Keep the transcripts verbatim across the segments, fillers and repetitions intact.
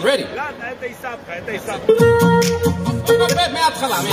Ready? ладно, это и сапка, это и сапка. מההתחלה,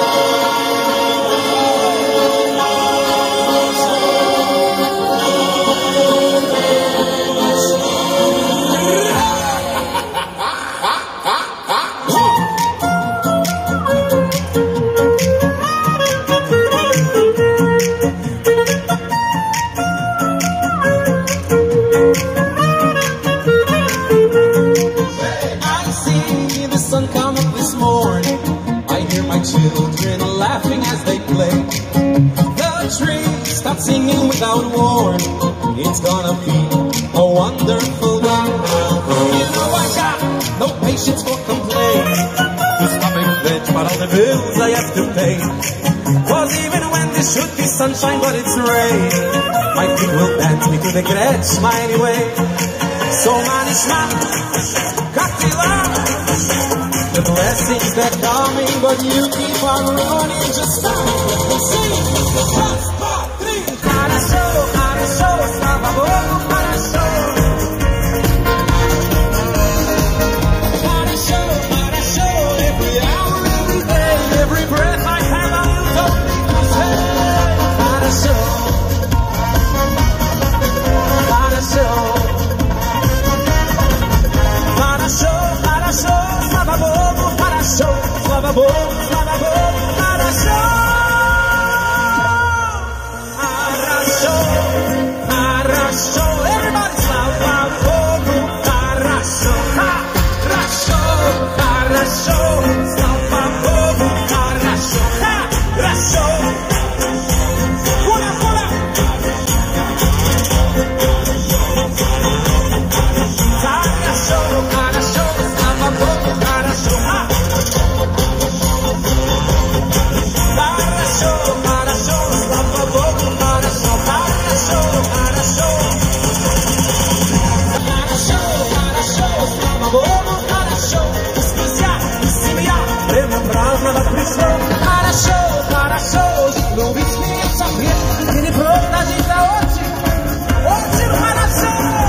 children laughing as they play. The tree stops singing without warning. It's gonna be a wonderful day. You know I got no patience for complaining. To stop and pledge for all the bills I have to pay. Cause even when there should be sunshine but it's rain, my feet will dance me to the gretsch my anyway. So manishma, kaktila. The blessings that coming, but you keep on running. Just stop, let me see. One, two, three. Хорошо, хорошо, слава Богу, хорошо. Хорошо, хорошо, every hour, every day, every breath I have, I don't need to say. Хорошо, хорошо, хорошо, хорошо, слава Богу. Слава Богу, слава Богу, хорошо, хорошо, хорошо, everybody, слава Богу, хорошо, хорошо, хорошо, слава Богу, хорошо, хорошо. Пуля, пуля. Хорошо, хорошо, слава Богу, хорошо. Время праздновать пришло. Хорошо, хорошо, любить меня согреть и не просто жить, а очень, очень хорошо.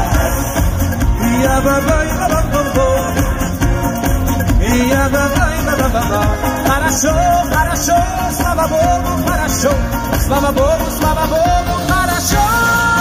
Я бабай, ба-ба-ба-ба. Я бабай, ба-ба-ба-ба. Хорошо, хорошо, слава Богу, хорошо. Слава Богу, слава Богу, хорошо.